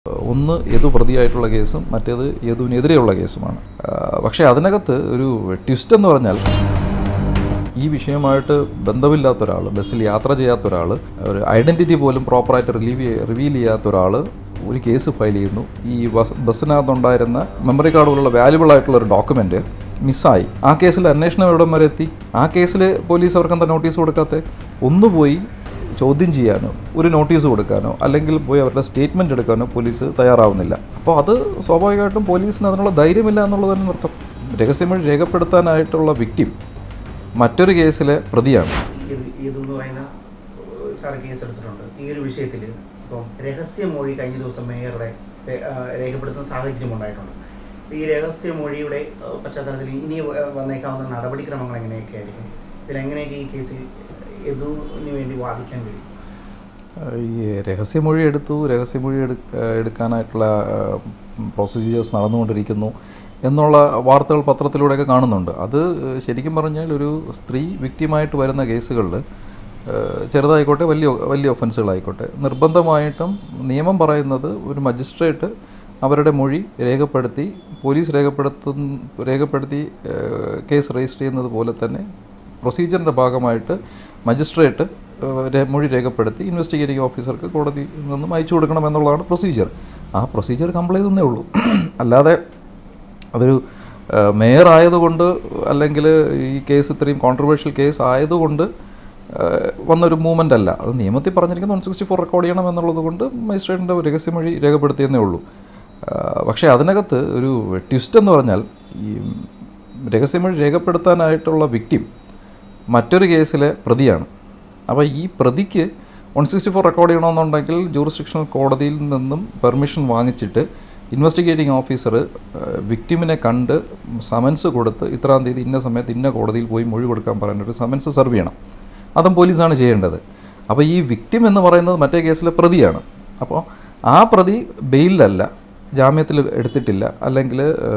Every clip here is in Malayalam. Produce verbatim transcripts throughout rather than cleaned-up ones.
ഒന്ന് യദു പ്രതിയായിട്ടുള്ള കേസും മറ്റേത് യദുവിനെതിരെയുള്ള കേസുമാണ്. പക്ഷേ അതിനകത്ത് ഒരു ട്വിസ്റ്റ് എന്ന് പറഞ്ഞാൽ ഈ വിഷയമായിട്ട് ബന്ധമില്ലാത്ത ഒരാൾ, ബസ്സിൽ യാത്ര ചെയ്യാത്ത ഒരാൾ, ഒരു ഐഡൻറ്റിറ്റി പോലും പ്രോപ്പറായിട്ട് റിലീവ് റിവീൽ ചെയ്യാത്ത ഒരാൾ ഒരു കേസ് ഫയൽ ചെയ്യുന്നു. ഈ ബസ് ബസ്സിനകത്തുണ്ടായിരുന്ന മെമ്മറി കാർഡ് പോലുള്ള വാല്യുബിൾ ആയിട്ടുള്ള ഒരു ഡോക്യുമെൻറ്റ് മിസ്സായി. ആ കേസിൽ അന്വേഷണം എവിടം വരെ എത്തി? ആ കേസിൽ പോലീസ് അവർക്കെന്താ നോട്ടീസ് കൊടുക്കാത്ത? ഒന്ന് പോയി ചോദ്യം ചെയ്യാനോ ഒരു നോട്ടീസ് കൊടുക്കാനോ അല്ലെങ്കിൽ പോയി അവരുടെ സ്റ്റേറ്റ്മെൻറ്റ് എടുക്കാനോ പോലീസ് തയ്യാറാവുന്നില്ല. അപ്പോൾ അത് സ്വാഭാവികമായിട്ടും പോലീസിന് അതിനുള്ള ധൈര്യമില്ല എന്നുള്ളത് തന്നെ അർത്ഥം. രഹസ്യമൊഴി രേഖപ്പെടുത്താനായിട്ടുള്ള വിക്ടിം മറ്റൊരു കേസിലെ പ്രതിയാണ്. ഇതെന്ന് പറയുന്ന സാർ കേസ് എടുത്തിട്ടുണ്ട് ഈ ഒരു വിഷയത്തിൽ. ഇപ്പം രഹസ്യമൊഴി കഴിഞ്ഞ ദിവസം മേയറുടെ രേഖപ്പെടുത്തുന്ന സാഹചര്യം ഉണ്ടായിട്ടുണ്ട്. ഈ രഹസ്യമൊഴിയുടെ പശ്ചാത്തലത്തിൽ ഇനി വന്നേക്കാവുന്ന നടപടിക്രമങ്ങൾ എങ്ങനെയൊക്കെ ആയിരിക്കും? ഇതിലെങ്ങനെയൊക്കെ ഈ കേസിൽ യദുവിന് വേണ്ടി വാദിക്കാൻ കഴിയും? ഈ രഹസ്യമൊഴി എടുത്തു രഹസ്യമൊഴി എടു എടുക്കാനായിട്ടുള്ള പ്രൊസീജിയേഴ്സ് നടന്നുകൊണ്ടിരിക്കുന്നു എന്നുള്ള വാർത്തകൾ പത്രത്തിലൂടെയൊക്കെ കാണുന്നുണ്ട്. അത് ശരിക്കും പറഞ്ഞാൽ ഒരു സ്ത്രീ വിക്ടിമായിട്ട് വരുന്ന കേസുകളിൽ ചെറുതായിക്കോട്ടെ വലിയ വലിയ ഒഫൻസുകളായിക്കോട്ടെ നിർബന്ധമായിട്ടും നിയമം പറയുന്നത് ഒരു മജിസ്ട്രേറ്റ് അവരുടെ മൊഴി രേഖപ്പെടുത്തി പോലീസ് രേഖപ്പെടുത്തു രേഖപ്പെടുത്തി കേസ് രജിസ്റ്റർ ചെയ്യുന്നത് പോലെ തന്നെ പ്രൊസീജിയറിൻ്റെ ഭാഗമായിട്ട് മജിസ്ട്രേറ്റ് മൊഴി രേഖപ്പെടുത്തി ഇൻവെസ്റ്റിഗേറ്റിംഗ് ഓഫീസർക്ക് കോടതിയിൽ നിന്നും അയച്ചു കൊടുക്കണം എന്നുള്ളതാണ് പ്രൊസീജിയർ. ആ പ്രൊസീജിയർ കംപ്ലൈ ചെയ്തേ ഉള്ളൂ. അല്ലാതെ അതൊരു മേയർ ആയതുകൊണ്ട് അല്ലെങ്കിൽ ഈ കേസ് ഇത്രയും കോൺട്രവേഴ്ഷ്യൽ കേസ് ആയതുകൊണ്ട് വന്നൊരു മൂവ്മെൻ്റ് അല്ല. അത് നിയമത്തിൽ പറഞ്ഞിരിക്കുന്ന വൺ സിക്സ്റ്റി ഫോർ റെക്കോർഡ് ചെയ്യണം എന്നുള്ളത് കൊണ്ട് മജിസ്ട്രേറ്റിൻ്റെ രഹസ്യമൊഴി രേഖപ്പെടുത്തിയെന്നേ ഉള്ളൂ. പക്ഷേ അതിനകത്ത് ഒരു ട്വിസ്റ്റ് എന്ന് പറഞ്ഞാൽ ഈ രഹസ്യമൊഴി രേഖപ്പെടുത്താനായിട്ടുള്ള വിക്ടിം മറ്റൊരു കേസിലെ പ്രതിയാണ്. അപ്പോൾ ഈ പ്രതിക്ക് വൺ സിക്സ്റ്റി ഫോർ റെക്കോർഡ് ചെയ്യണമെന്നുണ്ടെങ്കിൽ ജൂറിസ്ഡിക്ഷണൽ കോടതിയിൽ നിന്നും പെർമിഷൻ വാങ്ങിച്ചിട്ട് ഇൻവെസ്റ്റിഗേറ്റിംഗ് ഓഫീസർ വിക്ടിമിനെ കണ്ട് സമൻസ് കൊടുത്ത് ഇത്രാം തീയതി ഇന്ന സമയത്ത് ഇന്ന കോടതിയിൽ പോയി മൊഴി കൊടുക്കാൻ പറയുന്നൊരു സമൻസ് സെർവ് ചെയ്യണം. അതും പോലീസാണ് ചെയ്യേണ്ടത്. അപ്പോൾ ഈ വിക്ടിം എന്ന് പറയുന്നത് മറ്റേ കേസിലെ പ്രതിയാണ്. അപ്പോൾ ആ പ്രതി ബെയിലല്ല, ജാമ്യത്തിൽ എടുത്തിട്ടില്ല, അല്ലെങ്കിൽ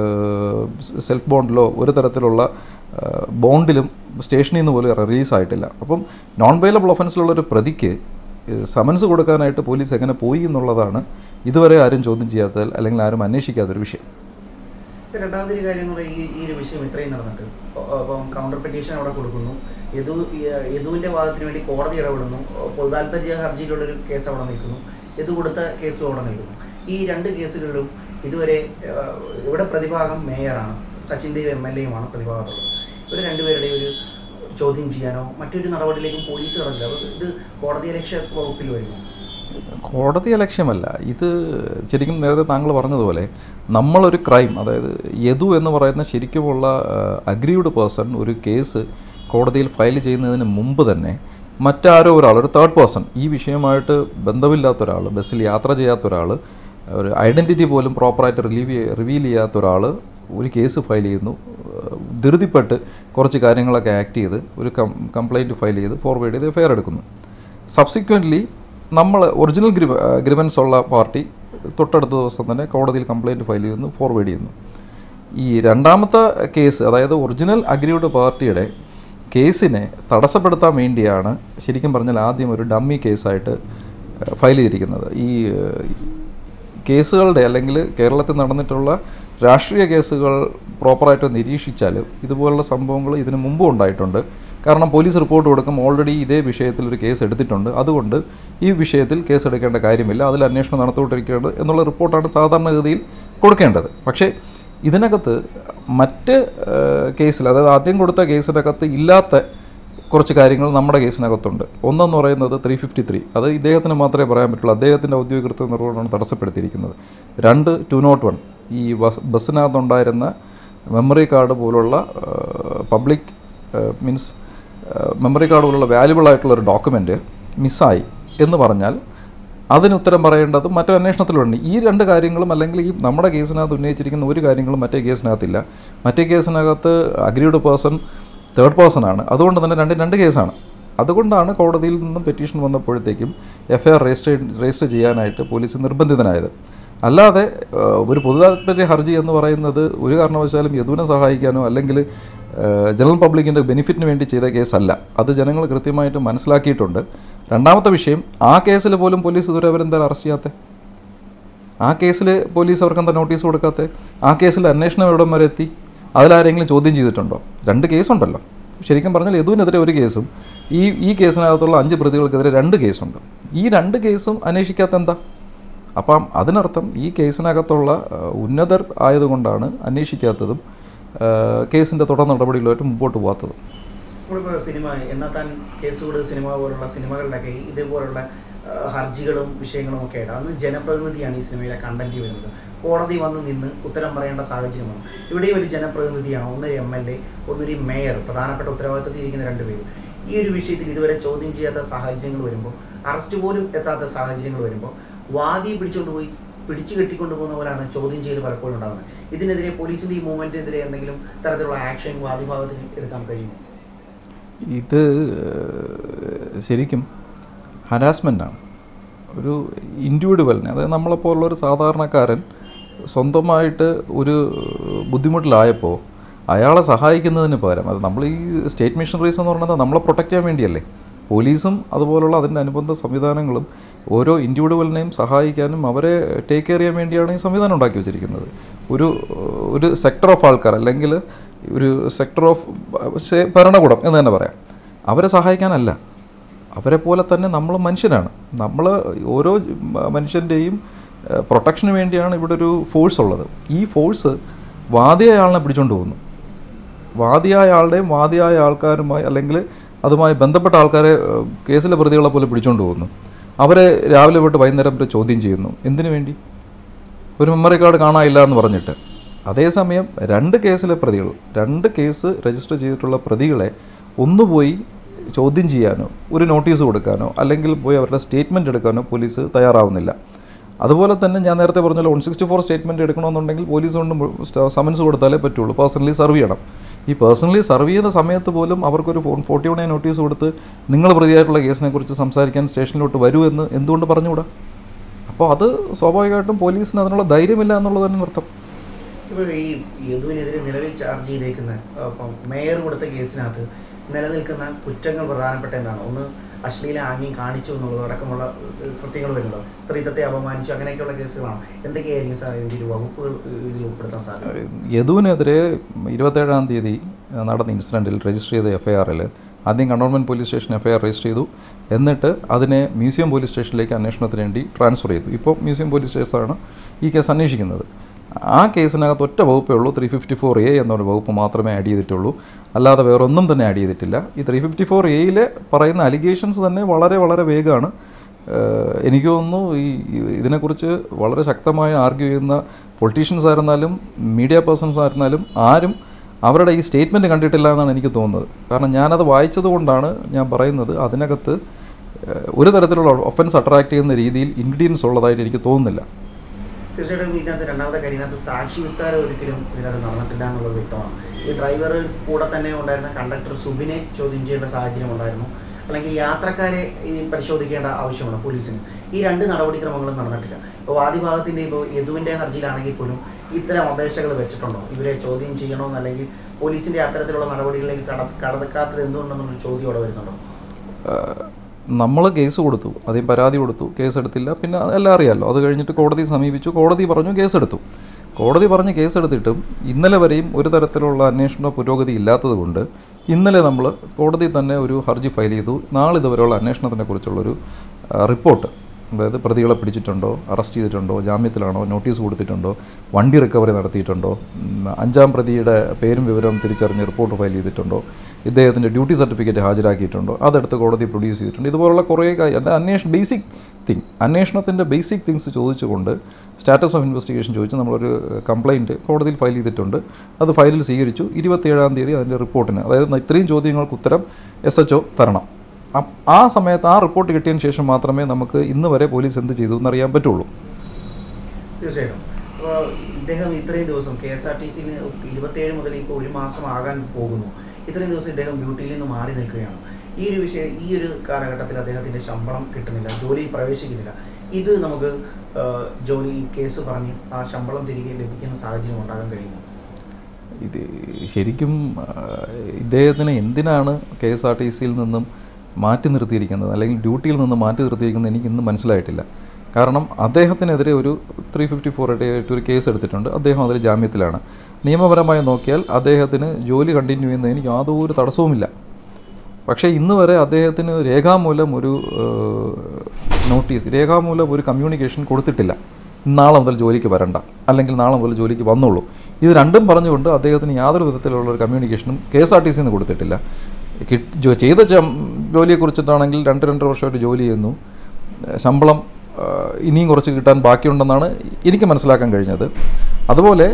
സെൽഫ് ബോണ്ടിലോ ഒരു തരത്തിലുള്ള ബോണ്ടിലും സ്റ്റേഷനിൽ നിന്ന് പോലും റിലീസായിട്ടില്ല. അപ്പം നോൺ ബെയിലബിൾ ഒഫൻസിലുള്ളൊരു പ്രതിക്ക് സമൻസ് കൊടുക്കാനായിട്ട് പോലീസ് എങ്ങനെ പോയി എന്നുള്ളതാണ് ഇതുവരെ ആരും ചോദ്യം ചെയ്യാത്ത അല്ലെങ്കിൽ ആരും അന്വേഷിക്കാത്തൊരു വിഷയം. രണ്ടാമതൊരു കാര്യം എന്ന് പറയുന്നത് ഈ ഈ ഒരു വിഷയം ഇത്രയും നടന്നിട്ട് അപ്പം കൗണ്ടർ പെറ്റീഷൻ അവിടെ കൊടുക്കുന്നു, യദു യദുവിൻ്റെ വാദത്തിന് വേണ്ടി കോടതി ഇടപെടുന്നു, പൊതുതാൽപര്യ ഹർജിയിലുള്ളൊരു കേസ് അവിടെ നിൽക്കുന്നു, യദു കൊടുത്ത കേസും അവിടെ നിൽക്കുന്നു. ഈ രണ്ട് കേസുകളിലും ഇതുവരെ ഇവിടെ പ്രതിഭാഗം മേയറാണ്, സച്ചിൻ ദേവ് എം എൽ എയുമാണ് പ്രതിഭാഗത്തുള്ളത്. ഇവർ രണ്ടുപേരുടെ ഒരു ചോദ്യം ചെയ്യാനോ മറ്റൊരു നടപടിയിലേക്കും പോലീസ് കടന്നില്ല. ഇത് കോടതി അലക്ഷ്യ വകുപ്പിൽ വരുന്നു. കോടതി അലക്ഷ്യമല്ല ഇത്. ശരിക്കും നേരത്തെ താങ്കൾ പറഞ്ഞതുപോലെ നമ്മളൊരു ക്രൈം, അതായത് യദു എന്ന് പറയുന്ന ശരിക്കുമുള്ള അഗ്രീവ്ഡ് പേഴ്സൺ ഒരു കേസ് കോടതിയിൽ ഫയൽ ചെയ്യുന്നതിന് മുമ്പ് തന്നെ മറ്റാരോ ഒരാൾ, ഒരു തേർഡ് പേഴ്സൺ, ഈ വിഷയമായിട്ട് ബന്ധമില്ലാത്ത ഒരാൾ, ബസ്സിൽ യാത്ര ചെയ്യാത്ത ഒരാൾ, ഒരു ഐഡൻറ്റിറ്റി പോലും പ്രോപ്പറായിട്ട് റിലീവ് റിവീൽ ചെയ്യാത്ത ഒരാൾ ഒരു കേസ് ഫയൽ ചെയ്യുന്നു. ധൃതിപ്പെട്ട് കുറച്ച് കാര്യങ്ങളൊക്കെ ആക്ട് ചെയ്ത് ഒരു കം കംപ്ലയിൻറ്റ് ഫയൽ ചെയ്ത് ഫോർവേഡ് ചെയ്ത് എഫ്ഐആർ എടുക്കുന്നു. സബ്സിക്വൻ്റ്ലി നമ്മൾ ഒറിജിനൽ ഗ്രിവ ഗ്രിവൻസ് ഉള്ള പാർട്ടി തൊട്ടടുത്ത ദിവസം തന്നെ കോടതിയിൽ കംപ്ലയിൻറ്റ് ഫയൽ ചെയ്യുന്നു, ഫോർവേഡ് ചെയ്യുന്നു. ഈ രണ്ടാമത്തെ കേസ്, അതായത് ഒറിജിനൽ അഗ്രീവ്ഡ് പാർട്ടിയുടെ കേസിനെ തടസ്സപ്പെടുത്താൻ വേണ്ടിയാണ് ശരിക്കും പറഞ്ഞാൽ ആദ്യം ഒരു ഡമ്മി കേസായിട്ട് ഫയൽ ചെയ്തിരിക്കുന്നത്. ഈ കേസുകളുടെ അല്ലെങ്കിൽ കേരളത്തിൽ നടന്നിട്ടുള്ള രാഷ്ട്രീയ കേസുകൾ പ്രോപ്പറായിട്ട് നിരീക്ഷിച്ചാൽ ഇതുപോലുള്ള സംഭവങ്ങൾ ഇതിനു മുമ്പും ഉണ്ടായിട്ടുണ്ട്. കാരണം പോലീസ് റിപ്പോർട്ട് കൊടുക്കും, ഓൾറെഡി ഇതേ വിഷയത്തിൽ ഒരു കേസ് എടുത്തിട്ടുണ്ട്, അതുകൊണ്ട് ഈ വിഷയത്തിൽ കേസ് എടുക്കേണ്ട കാര്യമില്ല, അതിൽ അന്വേഷണം നടത്തിക്കൊണ്ടിരിക്കേണ്ടത് എന്നുള്ള റിപ്പോർട്ടാണ് സാധാരണഗതിയിൽ കൊടുക്കേണ്ടത്. പക്ഷേ ഇതിനകത്ത് മറ്റ് കേസിൽ, അതായത് ആദ്യം കൊടുത്ത കേസിനകത്ത് ഇല്ലാത്ത കുറച്ച് കാര്യങ്ങൾ നമ്മുടെ കേസിനകത്തുണ്ട്. ഒന്നെന്ന് പറയുന്നത് ത്രീ ഫിഫ്റ്റി ത്രീ അത് ഇദ്ദേഹത്തിന് മാത്രമേ പറയാൻ പറ്റുള്ളൂ, അദ്ദേഹത്തിൻ്റെ ഔദ്യോഗിക കൃത്യ നിർവഹണമാണ് തടസ്സപ്പെടുത്തിയിരിക്കുന്നത്. രണ്ട് ടു നോട്ട് വൺ ഈ ബസ് ബസ്സിനകത്തുണ്ടായിരുന്ന മെമ്മറി കാർഡ് പോലുള്ള പബ്ലിക് മീൻസ് മെമ്മറി കാർഡ് പോലുള്ള വാല്യുബിൾ ആയിട്ടുള്ളൊരു ഡോക്യുമെൻറ്റ് മിസ്സായി എന്ന് പറഞ്ഞാൽ അതിന് ഉത്തരം പറയേണ്ടത് മറ്റൊരു അന്വേഷണത്തിലുണ്ട്. ഈ രണ്ട് കാര്യങ്ങളും അല്ലെങ്കിൽ ഈ നമ്മുടെ കേസിനകത്ത് ഉന്നയിച്ചിരിക്കുന്ന ഒരു കാര്യങ്ങളും മറ്റേ കേസിനകത്തില്ല. മറ്റേ കേസിനകത്ത് അഗ്രീവ്ഡ് പേഴ്സൺ തേർഡ് പേഴ്സൺ ആണ്, അതുകൊണ്ട് തന്നെ രണ്ട് രണ്ട് കേസാണ്. അതുകൊണ്ടാണ് കോടതിയിൽ നിന്നും പെറ്റീഷൻ വന്നപ്പോഴത്തേക്കും F I R register register ചെയ്യാനായിട്ട് പോലീസ് നിർബന്ധിതനായത്. അല്ലാതെ ഒരു പൊതുതാൽപര്യ ഹർജി എന്ന് പറയുന്നത് ഒരു കാരണവശാലും യദുവിനെ സഹായിക്കാനോ അല്ലെങ്കിൽ ജനറൽ പബ്ലിക്കിൻ്റെ ബെനിഫിറ്റിന് വേണ്ടി ചെയ്ത കേസല്ല. അത് ജനങ്ങൾ കൃത്യമായിട്ട് മനസ്സിലാക്കിയിട്ടുണ്ട്. രണ്ടാമത്തെ വിഷയം, ആ കേസിൽ പോലും പോലീസ് ഇതുവരെ അവരെന്തായാലും അറസ്റ്റ് ചെയ്യാത്തത്? ആ കേസിൽ പോലീസ് അവർക്കെന്താ നോട്ടീസ് കൊടുക്കാത്തത്? ആ കേസിൽ അന്വേഷണം എവിടം വരെ എത്തി? അതിലാരെങ്കിലും ചോദ്യം ചെയ്തിട്ടുണ്ടോ? രണ്ട് കേസുണ്ടല്ലോ. ശരിക്കും പറഞ്ഞാൽ യദുവിനെതിരെ ഒരു കേസും ഈ ഈ കേസിനകത്തുള്ള അഞ്ച് പ്രതികൾക്കെതിരെ രണ്ട് കേസുണ്ട്. ഈ രണ്ട് കേസും അന്വേഷിക്കാത്ത എന്താ? അപ്പം അതിനർത്ഥം ഈ കേസിനകത്തുള്ള ഉന്നതർ ആയതുകൊണ്ടാണ് അന്വേഷിക്കാത്തതും കേസിൻ്റെ തുടർ നടപടികളുമായിട്ട് മുമ്പോട്ട് പോകാത്തതും. നമ്മളിപ്പോൾ സിനിമ എന്നാത്താൻ കേസുകൂട് സിനിമ പോലുള്ള സിനിമകളിലൊക്കെ ഇതേപോലുള്ള ഹർജികളും വിഷയങ്ങളും ഒക്കെ ആയിട്ട് അന്ന് ജനപ്രതിനിധിയാണ് ഈ സിനിമയിലെ കണ്ടന്റ് വരുന്നത്. കോടതി വന്ന് നിന്ന് ഉത്തരം പറയേണ്ട സാഹചര്യമാണ്. ഇവിടെയും ഒരു ജനപ്രതിനിധിയാണ്, ഒന്നൊരു എം എൽ എ, ഒന്നൊരു മേയർ, പ്രധാനപ്പെട്ട ഉത്തരവാദിത്തത്തിൽ ഇരിക്കുന്ന രണ്ടുപേരും. ഈ ഒരു വിഷയത്തിൽ ഇതുവരെ ചോദ്യം ചെയ്യാത്ത സാഹചര്യങ്ങൾ വരുമ്പോൾ, അറസ്റ്റ് പോലും എത്താത്ത സാഹചര്യങ്ങൾ വരുമ്പോൾ വാദിയെ പിടിച്ചുകൊണ്ട് പോയി പിടിച്ചു കെട്ടിക്കൊണ്ടു പോകുന്ന പോലെയാണ് ചോദ്യം ചെയ്യൽ പലപ്പോഴും ഉണ്ടാകുന്നത്. ഇതിനെതിരെ പോലീസിൻ്റെ ഈ മൂവ്മെൻറ്റിനെതിരെ എന്തെങ്കിലും തരത്തിലുള്ള ആക്ഷൻ വാദിഭാഗത്തിന് എടുക്കാൻ കഴിയുമോ? ഇത് ശരിക്കും ഹരാസ്മെൻ്റാണ്. ഒരു ഇൻഡിവിജ്വലിനെ, അതായത് നമ്മളെപ്പോലുള്ളൊരു സാധാരണക്കാരൻ സ്വന്തമായിട്ട് ഒരു ബുദ്ധിമുട്ടിലായപ്പോൾ അയാളെ സഹായിക്കുന്നതിന് പകരം, അത് നമ്മൾ ഈ സ്റ്റേറ്റ് മിഷണറീസ് എന്ന് പറയുന്നത് നമ്മളെ പ്രൊട്ടക്റ്റ് ചെയ്യാൻ വേണ്ടിയല്ലേ. പോലീസും അതുപോലുള്ള അതിൻ്റെ അനുബന്ധ സംവിധാനങ്ങളും ഓരോ ഇൻഡിവിജ്വലിനെയും സഹായിക്കാനും അവരെ ടേക്ക് കെയർ ചെയ്യാൻ വേണ്ടിയാണ് ഈ സംവിധാനം ഉണ്ടാക്കി വെച്ചിരിക്കുന്നത്. ഒരു ഒരു സെക്ടർ ഓഫ് ആൾക്കാർ, അല്ലെങ്കിൽ ഒരു സെക്ടർ ഓഫ് ഭരണകൂടം എന്ന് തന്നെ പറയാം, അവരെ സഹായിക്കാനല്ല. അവരെ പോലെ തന്നെ നമ്മൾ മനുഷ്യരാണ്. നമ്മൾ ഓരോ മനുഷ്യൻ്റെയും പ്രൊട്ടക്ഷന് വേണ്ടിയാണ് ഇവിടെ ഒരു ഫോഴ്സ് ഉള്ളത്. ഈ ഫോഴ്സ് വാദിയായ ആളിനെ പിടിച്ചുകൊണ്ട് പോകുന്നു. വാദിയായ ആളുടെയും വാദിയായ ആൾക്കാരുമായി അല്ലെങ്കിൽ അതുമായി ബന്ധപ്പെട്ട ആൾക്കാരെ കേസിലെ പ്രതികളെ പോലെ പിടിച്ചുകൊണ്ട് പോകുന്നു. അവരെ രാവിലെ തൊട്ട് വൈകുന്നേരം വരെ ചോദ്യം ചെയ്യുന്നു. എന്തിനു വേണ്ടി? ഒരു മെമ്മറി കാർഡ് കാണാനില്ല എന്ന് പറഞ്ഞിട്ട്. അതേസമയം രണ്ട് കേസിലെ പ്രതികൾ, രണ്ട് കേസ് രജിസ്റ്റർ ചെയ്തിട്ടുള്ള പ്രതികളെ ഒന്നുപോയി ചോദ്യം ചെയ്യാനോ ഒരു നോട്ടീസ് കൊടുക്കാനോ അല്ലെങ്കിൽ പോയി അവരുടെ സ്റ്റേറ്റ്മെൻറ്റ് എടുക്കാനോ പോലീസ് തയ്യാറാവുന്നില്ല. അതുപോലെ തന്നെ ഞാൻ നേരത്തെ പറഞ്ഞല്ലോ, വൺ സിക്സ്റ്റി ഫോർ സ്റ്റേറ്റ്മെൻറ്റ് എടുക്കണമെന്നുണ്ടെങ്കിൽ പോലീസ് കൊണ്ട് സമൻസ് കൊടുത്താലേ പറ്റുള്ളൂ. പേഴ്സണലി സെർവ് ചെയ്യണം. ഈ പേഴ്സണലി സെർവ് ചെയ്യുന്ന സമയത്ത് പോലും അവർക്കൊരു ഫോൺ ഫോർട്ടി വൺ നോട്ടീസ് കൊടുത്ത് നിങ്ങൾ പ്രതിയായിട്ടുള്ള കേസിനെക്കുറിച്ച് സംസാരിക്കാൻ സ്റ്റേഷനിലോട്ട് വരൂ എന്ന് എന്തുകൊണ്ട് പറഞ്ഞുകൂടാ? അപ്പോൾ അത് സ്വാഭാവികമായിട്ടും പോലീസിന് അതിനുള്ള ധൈര്യമില്ല എന്നുള്ളത് തന്നെ അർത്ഥം. ഇപ്പോൾ ഈ യദുവിനെതിരെ നിലവിൽ ചാർജ് ചെയ്തേക്കുന്ന ഇപ്പം മേയർ കൊടുത്ത കേസിനകത്ത് നിലനിൽക്കുന്ന കുറ്റങ്ങൾ പ്രധാനപ്പെട്ട എന്താണ്? ഒന്ന്, അശ്ലീല ആംഗ്യം കാണിച്ചു എന്നുള്ളതടക്കമുള്ള കൃത്യങ്ങൾ വരുന്നുണ്ടോ? സ്ത്രീത്വത്തെ അപമാനിച്ചു, അങ്ങനെയൊക്കെയുള്ള കേസുകളാണ്. എന്തൊക്കെയായിരിക്കും സാർ ഇതിൽ വകുപ്പുകൾ ഇതിൽ ഉൾപ്പെടുത്താൻ സാധിക്കും? യദുവിനെതിരെ ഇരുപത്തേഴാം തീയതി നടന്ന ഇൻസിഡൻറ്റിൽ രജിസ്റ്റർ ചെയ്ത എഫ് ഐ ആറിൽ ആദ്യം cantonment police station F I R register ചെയ്തു. എന്നിട്ട് അതിനെ മ്യൂസിയം പോലീസ് സ്റ്റേഷനിലേക്ക് അന്വേഷണത്തിന് വേണ്ടി ട്രാൻസ്ഫർ ചെയ്തു. ഇപ്പോൾ മ്യൂസിയം പോലീസ് സ്റ്റേഷനാണ് ഈ കേസ് അന്വേഷിക്കുന്നത്. ആ കേസിനകത്ത് ഒറ്റ വകുപ്പേ ഉള്ളൂ, ത്രീ ഫിഫ്റ്റി ഫോർ എ എന്നൊരു വകുപ്പ് മാത്രമേ ആഡ് ചെയ്തിട്ടുള്ളൂ. അല്ലാതെ വേറൊന്നും തന്നെ ആഡ് ചെയ്തിട്ടില്ല. ഈ ത്രീ ഫിഫ്റ്റി ഫോർ എയിൽ പറയുന്ന അലിഗേഷൻസ് തന്നെ വളരെ വളരെ വേഗമാണ്. എനിക്ക് തോന്നുന്നു ഈ ഇതിനെക്കുറിച്ച് വളരെ ശക്തമായി ആർഗ്യൂ ചെയ്യുന്ന പൊളിറ്റീഷ്യൻസ് ആയിരുന്നാലും മീഡിയ പേഴ്സൺസ് ആയിരുന്നാലും ആരും അവരുടെ ഈ സ്റ്റേറ്റ്മെൻറ്റ് കണ്ടിട്ടില്ല എന്നാണ് എനിക്ക് തോന്നുന്നത്. കാരണം ഞാനത് വായിച്ചത് കൊണ്ടാണ് ഞാൻ പറയുന്നത്. അതിനകത്ത് ഒരു തരത്തിലുള്ള ഒഫൻസ് അട്രാക്ട് ചെയ്യുന്ന രീതിയിൽ ഇൻഗ്രീഡിയൻസ് ഉള്ളതായിട്ട് എനിക്ക് തോന്നുന്നില്ല. തീർച്ചയായിട്ടും ഇതിനകത്ത് രണ്ടാമത്തെ കാര്യം, ഇതിനകത്ത് സാക്ഷി വിസ്താരം ഒരിക്കലും ഇതിനകത്ത് നടന്നിട്ടില്ല എന്നുള്ളത് വ്യക്തമാണ്. ഈ ഡ്രൈവർ കൂടെ തന്നെ ഉണ്ടായിരുന്ന കണ്ടക്ടർ സുബിനെ ചോദ്യം ചെയ്യേണ്ട സാഹചര്യം ഉണ്ടായിരുന്നു, അല്ലെങ്കിൽ യാത്രക്കാരെ ഈ പരിശോധിക്കേണ്ട ആവശ്യമാണ് പോലീസിന്. ഈ രണ്ട് നടപടിക്രമങ്ങളും നടന്നിട്ടില്ല. ഇപ്പോൾ വാദിഭാഗത്തിൻ്റെ ഇപ്പോൾ യദുവിൻ്റെ ഹർജിയിലാണെങ്കിൽ പോലും ഇത്തരം അപേക്ഷകൾ വെച്ചിട്ടുണ്ടോ? ഇവരെ ചോദ്യം ചെയ്യണമെന്ന്, അല്ലെങ്കിൽ പോലീസിൻ്റെ അത്തരത്തിലുള്ള നടപടികളിലേക്ക് കട കടക്കാത്തത് എന്തുകൊണ്ടെന്നുള്ളൊരു ചോദ്യം അവിടെ വരുന്നുണ്ടോ? നമ്മൾ കേസ് കൊടുത്തു, ആദ്യം പരാതി കൊടുത്തു, കേസെടുത്തില്ല. പിന്നെ എല്ലാം അറിയാമല്ലോ. അത് കഴിഞ്ഞിട്ട് കോടതി സമീപിച്ചു, കോടതി പറഞ്ഞു കേസെടുത്തു. കോടതി പറഞ്ഞ് കേസെടുത്തിട്ടും ഇന്നലെ വരെയും ഒരു തരത്തിലുള്ള അന്വേഷണ പുരോഗതി ഇല്ലാത്തത് കൊണ്ട് ഇന്നലെ നമ്മൾ കോടതി തന്നെ ഒരു ഹർജി ഫയൽ ചെയ്തു. നാളിതുവരെയുള്ള അന്വേഷണത്തിനെക്കുറിച്ചുള്ളൊരു റിപ്പോർട്ട്, അതായത് പ്രതികളെ പിടിച്ചിട്ടുണ്ടോ, അറസ്റ്റ് ചെയ്തിട്ടുണ്ടോ, ജാമ്യത്തിലാണോ, നോട്ടീസ് കൊടുത്തിട്ടുണ്ടോ, വണ്ടി റിക്കവറി നടത്തിയിട്ടുണ്ടോ, അഞ്ചാം പ്രതിയുടെ പേരും വിവരവും തിരിച്ചറിഞ്ഞ് റിപ്പോർട്ട് ഫയൽ ചെയ്തിട്ടുണ്ടോ, ഇദ്ദേഹത്തിൻ്റെ ഡ്യൂട്ടി സർട്ടിഫിക്കറ്റ് ഹാജരാക്കിയിട്ടുണ്ടോ, അതെടുത്ത് കോടതി പ്രൊഡ്യൂസ് ചെയ്തിട്ടുണ്ട്. ഇതുപോലുള്ള കുറേ കാര്യം അന്വേഷണം ബേസിക് തിങ് അന്വേഷണത്തിൻ്റെ ബേസിക് തിങ്സ് ചോദിച്ചുകൊണ്ട് സ്റ്റാറ്റസ് ഓഫ് ഇൻവെസ്റ്റിഗേഷൻ ചോദിച്ച് നമ്മളൊരു കംപ്ലയിൻറ്റ് കോടതിയിൽ ഫയൽ ചെയ്തിട്ടുണ്ട്. അത് ഫയലിൽ സ്വീകരിച്ചു. ഇരുപത്തിയേഴാം തീയതി അതിൻ്റെ റിപ്പോർട്ടിന്, അതായത് ഇത്രയും ചോദ്യങ്ങൾക്ക് ഉത്തരം എസ് എച്ച് ഒ തരണം. ആ സമയത്ത് ആ റിപ്പോർട്ട് കിട്ടിയതിന് ശേഷം മാത്രമേ നമുക്ക് ഇന്ന് വരെ പോലീസ് എന്ത് ചെയ്തു എന്നറിയാൻ പറ്റുള്ളൂ. തീർച്ചയായിട്ടും. അപ്പോൾ ഇദ്ദേഹം ഇത്രയും ദിവസം കെ എസ് ആർ ടി സിയിൽ ഇരുപത്തേഴ് മുതൽ ഇപ്പോൾ ഒരു മാസം ആകാൻ പോകുന്നു. ഇത്രയും ദിവസം ഇദ്ദേഹം ഡ്യൂട്ടിയിൽ നിന്ന് മാറി നിൽക്കുകയാണ്. ഈ ഒരു വിഷയം ഈ ഒരു കാലഘട്ടത്തിൽ അദ്ദേഹത്തിൻ്റെ ശമ്പളം കിട്ടുന്നില്ല, ജോലിയിൽ പ്രവേശിക്കുന്നില്ല. ഇത് നമുക്ക് ജോലി കേസ് പറഞ്ഞ് ആ ശമ്പളം തിരികെ ലഭിക്കുന്ന സാഹചര്യം ഉണ്ടാകാൻ കഴിയുന്നു. ഇത് ശരിക്കും ഇദ്ദേഹത്തിന് എന്തിനാണ് കെ എസ് ആർ ടി സിയിൽ നിന്നും മാറ്റി നിർത്തിയിരിക്കുന്നത്, അല്ലെങ്കിൽ ഡ്യൂട്ടിയിൽ നിന്ന് മാറ്റി നിർത്തിയിരിക്കുന്നത് എനിക്ക് ഇന്ന് മനസ്സിലായിട്ടില്ല. കാരണം അദ്ദേഹത്തിനെതിരെ ഒരു ത്രീ ഫിഫ്റ്റി ഫോർ ആയിട്ട് ഒരു കേസ് എടുത്തിട്ടുണ്ട്. അദ്ദേഹം അതിൽ ജാമ്യത്തിലാണ്. നിയമപരമായി നോക്കിയാൽ അദ്ദേഹത്തിന് ജോലി കണ്ടിന്യൂ ചെയ്യുന്നതിന് യാതൊരു തടസ്സവുമില്ല. പക്ഷേ ഇന്ന് വരെ അദ്ദേഹത്തിന് രേഖാമൂലം ഒരു നോട്ടീസ്, രേഖാമൂലം ഒരു കമ്മ്യൂണിക്കേഷൻ കൊടുത്തിട്ടില്ല. നാളെ മുതൽ ജോലിക്ക് വരണ്ട, അല്ലെങ്കിൽ നാളെ മുതൽ ജോലിക്ക് വന്നുള്ളൂ. ഇത് രണ്ടും പറഞ്ഞുകൊണ്ട് അദ്ദേഹത്തിന് യാതൊരു വിധത്തിലുള്ള ഒരു കമ്മ്യൂണിക്കേഷനും കെ എസ് ആർ ടി സിന്ന് കൊടുത്തിട്ടില്ല. കിട്ടി ചെയ്ത ജോലിയെക്കുറിച്ചിട്ടാണെങ്കിൽ രണ്ട് രണ്ടര വർഷമായിട്ട് ജോലി ചെയ്യുന്നു. ശമ്പളം ഇനിയും കുറച്ച് കിട്ടാൻ ബാക്കിയുണ്ടെന്നാണ് എനിക്ക് മനസ്സിലാക്കാൻ കഴിഞ്ഞത്. അതുപോലെ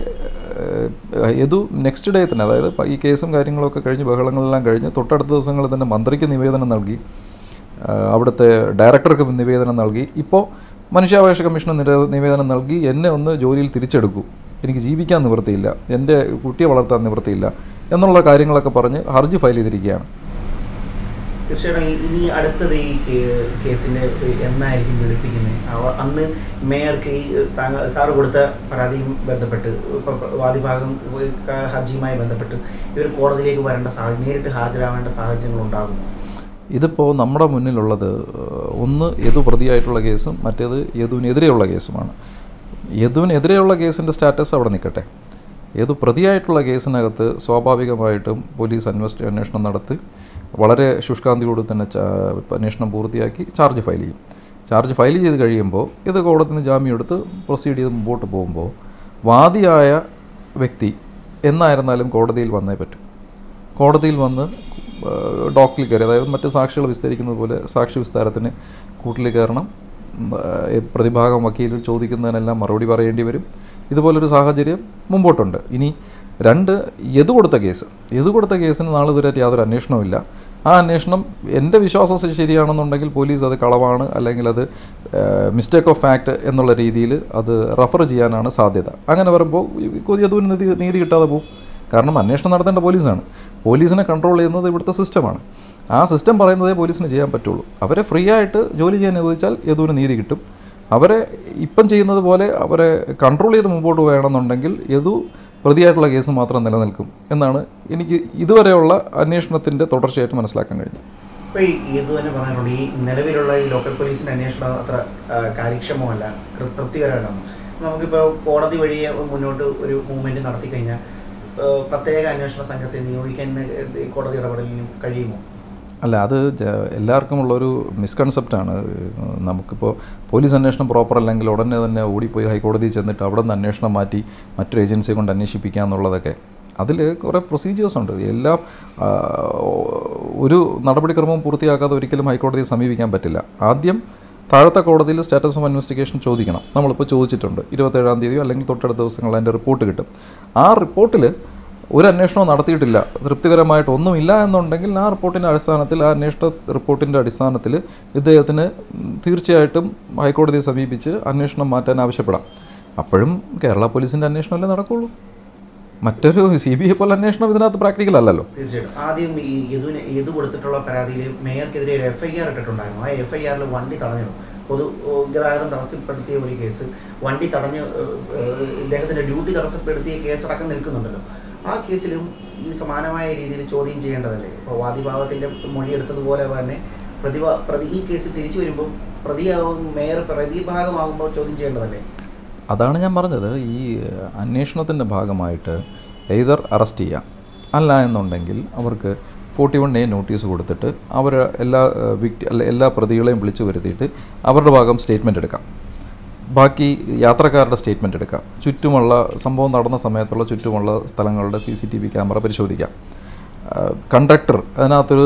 ഏതു നെക്സ്റ്റ് ഡേ തന്നെ, അതായത് ഈ കേസും കാര്യങ്ങളൊക്കെ കഴിഞ്ഞ് ബഹളങ്ങളെല്ലാം കഴിഞ്ഞ് തൊട്ടടുത്ത ദിവസങ്ങളിൽ തന്നെ മന്ത്രിക്ക് നിവേദനം നൽകി, അവിടുത്തെ ഡയറക്ടർക്ക് നിവേദനം നൽകി, ഇപ്പോൾ മനുഷ്യാവകാശ കമ്മീഷന് നിവേദനം നൽകി എന്നെ ഒന്ന് ജോലിയിൽ തിരിച്ചെടുക്കൂ, എനിക്ക് ജീവിക്കാൻ നിവൃത്തിയില്ല, എൻ്റെ കുട്ടിയെ വളർത്താൻ നിവൃത്തിയില്ല എന്നുള്ള കാര്യങ്ങളൊക്കെ പറഞ്ഞ് ഹർജി ഫയൽ ചെയ്തിരിക്കുകയാണ്. തീർച്ചയായിട്ടും ഇനി അടുത്തത് ഈ കേസിൻ്റെ എന്നായിരിക്കും വിളിപ്പിക്കുന്നത്? അന്ന് മേയർക്ക് ഈ സാറ് കൊടുത്ത പരാതിയും ബന്ധപ്പെട്ട് വാദിഭാഗം ഹർജിയുമായി ബന്ധപ്പെട്ട് ഇവർ കോടതിയിലേക്ക് വരേണ്ട സാഹചര്യം, നേരിട്ട് ഹാജരാവേണ്ട സാഹചര്യങ്ങൾ ഉണ്ടാകും. ഇതിപ്പോൾ നമ്മുടെ മുന്നിലുള്ളത് ഒന്ന് യദു പ്രതിയായിട്ടുള്ള കേസും മറ്റേത് യദുവിനെതിരെയുള്ള കേസുമാണ്. യദുവിനെതിരെയുള്ള കേസിൻ്റെ സ്റ്റാറ്റസ് അവിടെ നിൽക്കട്ടെ. യദു പ്രതിയായിട്ടുള്ള കേസിനകത്ത് സ്വാഭാവികമായിട്ടും പോലീസ് അന്വേഷണ അന്വേഷണം നടത്തി വളരെ ശുഷ്കാന്തിയോട് തന്നെ അന്വേഷണം പൂർത്തിയാക്കി ചാർജ് ഫയൽ ചെയ്യും. ചാർജ് ഫയൽ ചെയ്ത് കഴിയുമ്പോൾ ഇത് കോടതിയിൽ നിന്ന് ജാമ്യം എടുത്ത് പ്രൊസീഡ് ചെയ്ത് മുമ്പോട്ട് പോകുമ്പോൾ വാദിയായ വ്യക്തി എന്നായിരുന്നാലും കോടതിയിൽ വന്നേ പറ്റും. കോടതിയിൽ വന്ന് ഡോക്കിൽ കയറി, അതായത് മറ്റ് സാക്ഷികൾ വിസ്തരിക്കുന്നത് പോലെ സാക്ഷി വിസ്താരത്തിന് കൂട്ടിൽ കയറണം. പ്രതിഭാഗം വക്കീൽ ചോദിക്കുന്നതിനെല്ലാം മറുപടി പറയേണ്ടി വരും. ഇതുപോലൊരു സാഹചര്യം മുമ്പോട്ടുണ്ട്. ഇനി രണ്ട് യദു കൊടുത്ത കേസ്, യദു കൊടുത്ത കേസിന് നാളെ ഇതുവരെയായിട്ട് യാതൊരു അന്വേഷണവുമില്ല. ആ അന്വേഷണം എൻ്റെ വിശ്വാസം ശരിയാണെന്നുണ്ടെങ്കിൽ പോലീസ് അത് കളവാണ്, അല്ലെങ്കിൽ അത് മിസ്റ്റേക്ക് ഓഫ് ഫാക്റ്റ് എന്നുള്ള രീതിയിൽ അത് റഫർ ചെയ്യാനാണ് സാധ്യത. അങ്ങനെ വരുമ്പോൾ യദുവിന് നീതി നീതി കിട്ടാതെ പോകും. കാരണം അന്വേഷണം നടത്തേണ്ട പോലീസാണ്. പോലീസിനെ കൺട്രോൾ ചെയ്യുന്നത് ഇവിടുത്തെ സിസ്റ്റമാണ്. ആ സിസ്റ്റം പറയുന്നതേ പോലീസിന് ചെയ്യാൻ പറ്റുള്ളൂ. അവരെ ഫ്രീ ആയിട്ട് ജോലി ചെയ്യാൻ അനുവദിച്ചാൽ യദുവിന് നീതി കിട്ടും. അവരെ ഇപ്പം ചെയ്യുന്നത് പോലെ അവരെ കൺട്രോൾ ചെയ്ത് മുമ്പോട്ട് പോകണമെന്നുണ്ടെങ്കിൽ യദു പ്രതിയായിട്ടുള്ള കേസ് മാത്രം നിലനിൽക്കും എന്നാണ് എനിക്ക് ഇതുവരെയുള്ള അന്വേഷണത്തിൻ്റെ തുടർച്ചയായിട്ട് മനസ്സിലാക്കാൻ കഴിഞ്ഞത്. ഇപ്പോൾ ഈ യദു തന്നെ പറഞ്ഞിട്ടുണ്ട്, ഈ നിലവിലുള്ള ഈ ലോക്കൽ പോലീസിൻ്റെ അന്വേഷണം അത്ര കാര്യക്ഷമമല്ല, തൃപ്തികരമാണ്. നമുക്കിപ്പോൾ കോടതി വഴിയെ മുന്നോട്ട് ഒരു മൂവ്മെൻറ്റ് നടത്തി കഴിഞ്ഞാൽ പ്രത്യേക അന്വേഷണ സംഘത്തെ നിയോഗിക്കാൻ കോടതി ഇടപെടലിനും കഴിയുമോ? അല്ല, അത് എല്ലാവർക്കുമുള്ളൊരു മിസ്കൺസെപ്റ്റാണ്. നമുക്കിപ്പോൾ പോലീസ് അന്വേഷണം പ്രോപ്പർ അല്ലെങ്കിൽ ഉടനെ തന്നെ ഓടിപ്പോയി ഹൈക്കോടതിയിൽ ചെന്നിട്ട് അവിടെ നിന്ന് അന്വേഷണം മാറ്റി മറ്റൊരു ഏജൻസിയെ കൊണ്ട് അന്വേഷിപ്പിക്കുക എന്നുള്ളതൊക്കെ അതിൽ കുറേ പ്രൊസീജിയേഴ്സ് ഉണ്ട്. എല്ലാം ഒരു നടപടിക്രമവും പൂർത്തിയാക്കാതെ ഒരിക്കലും ഹൈക്കോടതിയെ സമീപിക്കാൻ പറ്റില്ല. ആദ്യം താഴത്തെ കോടതിയിൽ സ്റ്റാറ്റസ് ഓഫ് ഇൻവെസ്റ്റിഗേഷൻ ചോദിക്കണം. നമ്മളിപ്പോൾ ചോദിച്ചിട്ടുണ്ട്. ഇരുപത്തേഴാം തീയതിയോ അല്ലെങ്കിൽ തൊട്ടടുത്ത ദിവസങ്ങളിൽ അതിൻ്റെ റിപ്പോർട്ട് കിട്ടും. ആ റിപ്പോർട്ടിൽ ഒരു അന്വേഷണവും നടത്തിയിട്ടില്ല, തൃപ്തികരമായിട്ട് ഒന്നുമില്ല എന്നുണ്ടെങ്കിൽ ആ റിപ്പോർട്ടിൻ്റെ അടിസ്ഥാനത്തിൽ, ആ അന്വേഷണ റിപ്പോർട്ടിൻ്റെ അടിസ്ഥാനത്തിൽ ഇദ്ദേഹത്തിന് തീർച്ചയായിട്ടും ഹൈക്കോടതിയെ സമീപിച്ച് അന്വേഷണം മാറ്റാൻ ആവശ്യപ്പെടാം. അപ്പോഴും കേരള പോലീസിൻ്റെ അന്വേഷണമല്ലേ നടക്കുള്ളൂ. മറ്റൊരു സി ബി ഐ പോലെ അന്വേഷണം ഇതിനകത്ത് പ്രാക്ടിക്കൽ അല്ലല്ലോ. തീർച്ചയായിട്ടും. ആദ്യം ഈ യദുവിന് യദു കൊടുത്തിട്ടുള്ള പരാതിയിൽ മേയർക്കെതിരെ ഒരു എഫ് ഐ ആർ ഇട്ടിട്ടുണ്ടായിരുന്നു. ആ എഫ് ഐ ആറിൽ വണ്ടി തടഞ്ഞു, പൊതു ഗതാഗതം തടസ്സപ്പെടുത്തിയ ഒരു കേസ്, വണ്ടി തടഞ്ഞ് ഇദ്ദേഹത്തിൻ്റെ ഡ്യൂട്ടി തടസ്സപ്പെടുത്തിയ കേസടക്കം നിൽക്കുന്നുണ്ടല്ലോ. ആ കേസിലും ഈ സമാനമായ രീതിയിൽ ചോദ്യം ചെയ്യേണ്ടതല്ലേ? ഇപ്പോൾ വാദിഭാഗത്തിൻ്റെ മൊഴിയെടുത്തതുപോലെ തന്നെ പ്രതിഭാ പ്രതി ഈ കേസ് തിരിച്ചു വരുമ്പോൾ പ്രതിയാവും മേയർ പ്രതിഭാഗമാകുമ്പോൾ ചോദ്യം ചെയ്യേണ്ടതല്ലേ? അതാണ് ഞാൻ പറഞ്ഞത്. ഈ അന്വേഷണത്തിൻ്റെ ഭാഗമായിട്ട് എയ്തർ അറസ്റ്റ് ചെയ്യാം, അല്ല എന്നുണ്ടെങ്കിൽ അവർക്ക് ഫോർട്ടി വൺ എ നോട്ടീസ് കൊടുത്തിട്ട് അവർ എല്ലാ വിക്ടി അല്ല എല്ലാ പ്രതികളെയും വിളിച്ചു വരുത്തിയിട്ട് അവരുടെ ഭാഗം സ്റ്റേറ്റ്മെൻറ്റ് എടുക്കാം. ബാക്കി യാത്രക്കാരുടെ സ്റ്റേറ്റ്മെൻറ്റ് എടുക്കാം. ചുറ്റുമുള്ള സംഭവം നടന്ന സമയത്തുള്ള ചുറ്റുമുള്ള സ്ഥലങ്ങളുടെ C C T V camera പരിശോധിക്കാം. കണ്ടക്ടർ അതിനകത്തൊരു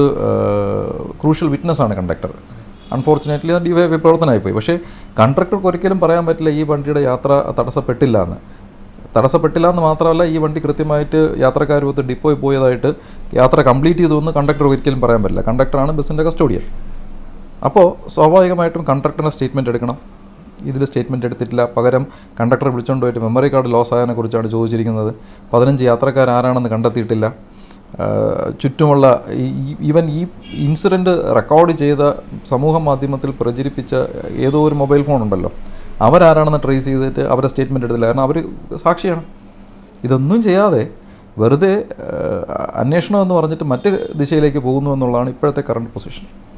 ക്രൂഷ്യൽ വിറ്റ്നസ്സാണ് കണ്ടക്ടർ. അൺഫോർച്ചുനേറ്റ്ലി അത് ഡിവൈഎഫ്ഐ പ്രവർത്തനമായിപ്പോയി. പക്ഷേ കണ്ടക്ടർക്ക് ഒരിക്കലും പറയാൻ പറ്റില്ല ഈ വണ്ടിയുടെ യാത്ര തടസ്സപ്പെട്ടില്ല എന്ന്. തടസ്സപ്പെട്ടില്ല എന്ന് മാത്രമല്ല, ഈ വണ്ടി കൃത്യമായിട്ട് യാത്രക്കാരുമൊത്ത് ഡിപ്പോയിൽ പോയതായിട്ട് യാത്ര കംപ്ലീറ്റ് ചെയ്തുവെന്ന് കണ്ടക്ടർ ഒരിക്കലും പറയാൻ പറ്റില്ല. കണ്ടക്ടറാണ് ബസ്സിൻ്റെ കസ്റ്റോഡിയൻ. അപ്പോൾ സ്വാഭാവികമായിട്ടും കണ്ടക്ടറിൻ്റെ സ്റ്റേറ്റ്മെൻറ്റ് എടുക്കണം. ഇതിൽ സ്റ്റേറ്റ്മെൻറ്റ് എടുത്തിട്ടില്ല, പകരം കണ്ടക്ടറെ വിളിച്ചുകൊണ്ട് പോയിട്ട് മെമ്മറി കാർഡ് ലോസ് ആയതിനെക്കുറിച്ചാണ് ചോദിച്ചിരിക്കുന്നത്. പതിനഞ്ച് യാത്രക്കാർ ആരാണെന്ന് കണ്ടെത്തിയിട്ടില്ല. ചുറ്റുമുള്ള ഈവൻ ഈ ഇൻസിഡൻറ്റ് റെക്കോർഡ് ചെയ്ത സമൂഹ മാധ്യമത്തിൽ പ്രചരിപ്പിച്ച ഏതോ ഒരു മൊബൈൽ ഫോൺ ഉണ്ടല്ലോ, അവരാരാണെന്ന് ട്രേസ് ചെയ്തിട്ട് അവരെ സ്റ്റേറ്റ്മെൻറ്റ് എടുത്തില്ല. കാരണം അവർ സാക്ഷിയാണ്. ഇതൊന്നും ചെയ്യാതെ വെറുതെ അന്വേഷണം എന്ന് പറഞ്ഞിട്ട് മറ്റ് ദിശയിലേക്ക് പോകുന്നു എന്നുള്ളതാണ് ഇപ്പോഴത്തെ കറണ്ട് പൊസിഷൻ.